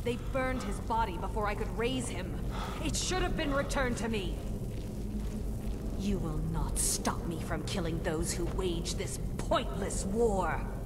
They burned his body before I could raise him. It should have been returned to me. You will not stop me from killing those who wage this pointless war.